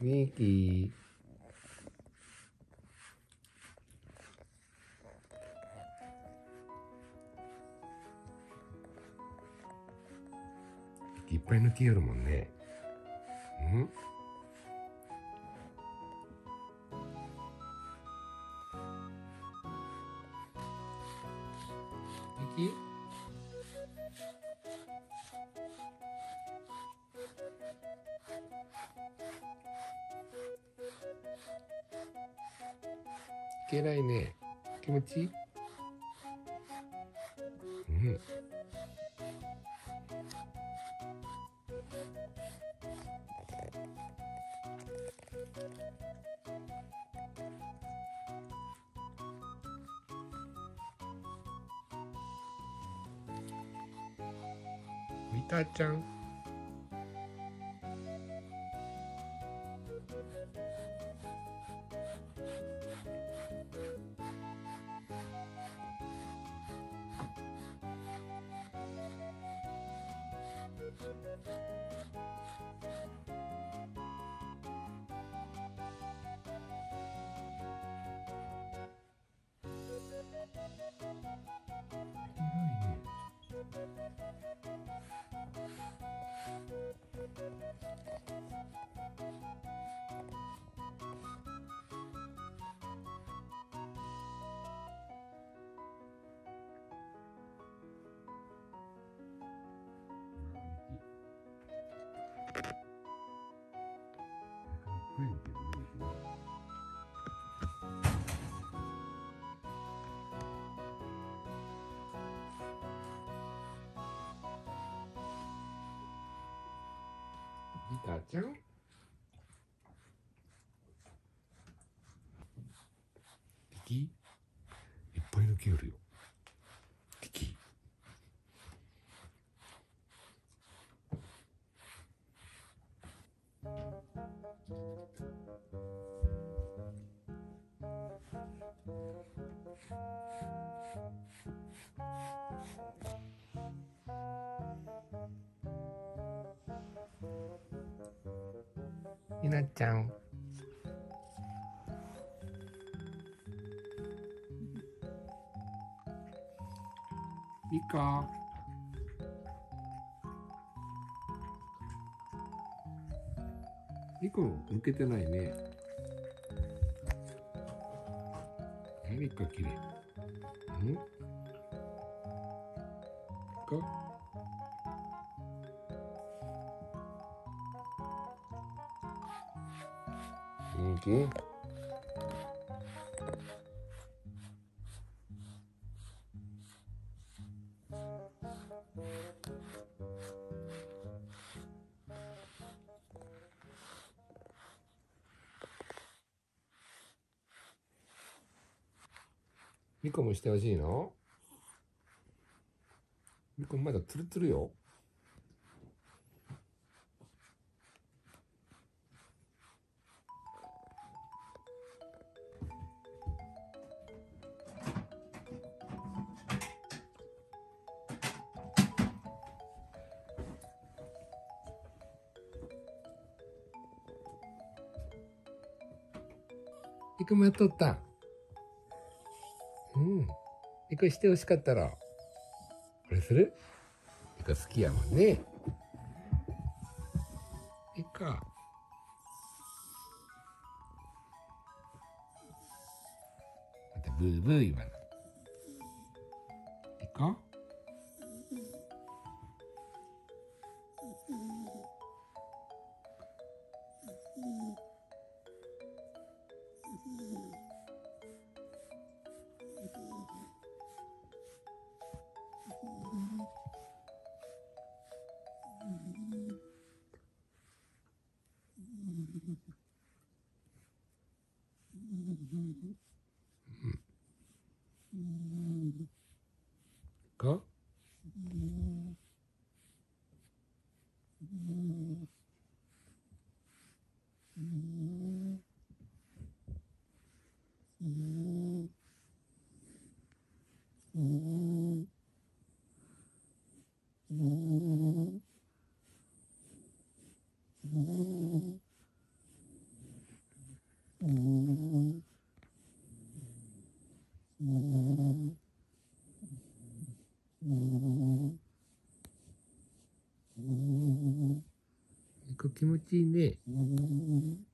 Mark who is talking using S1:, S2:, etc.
S1: ミキいっぱい抜きよるもんね。ミキ偉いね。気持ちいい？みたちゃん。みたちゃん。キキいっぱい抜きよるよ。キキひなちゃん。ミカ。ミカ抜けてないね。ミカきれい。ミカ。ミキ。ミカもしてほしいの？ミカまだツルツルよ。ミカもやっとった。ミカしてほしかったらこれする？ミカ好きやもんね。ミカ。またブーブー言わな。ミカ。か気持ちいいね。